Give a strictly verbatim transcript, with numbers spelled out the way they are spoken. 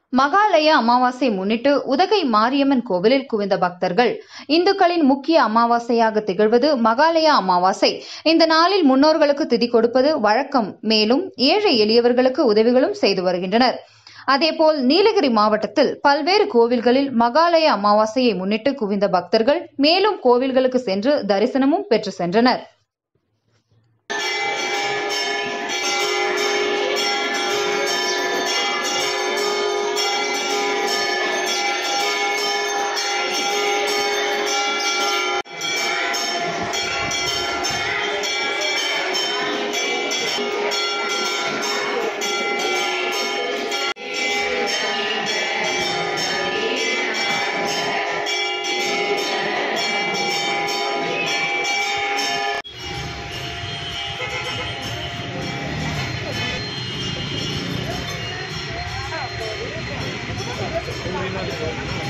மகாலய அமாவாசை முன்னிட்டு உதகை மாரியம்மன் கோவிலில் குவிந்த பக்தர்கள். இந்துக்களின் முக்கிய அமாவாசையாக திகழ்வது மகாலய அமாவாசை. இந்த நாளில் முன்னோர்களுக்கு திதி கொடுப்பது வழக்கம். மேலும் ஏழை எளியவர்களுக்கு உதவிகளும் செய்து வருகின்றனர். அதேபோல் நீலகிரி மாவட்டத்தில் பல்வேறு கோவில்களில் மகாலய அமாவாசையை முன்னிட்டு குவிந்த பக்தர்கள் மேலும் கோவில்களுக்கு சென்று தரிசனமும் பெற்று சென்றனர். Terima kasih.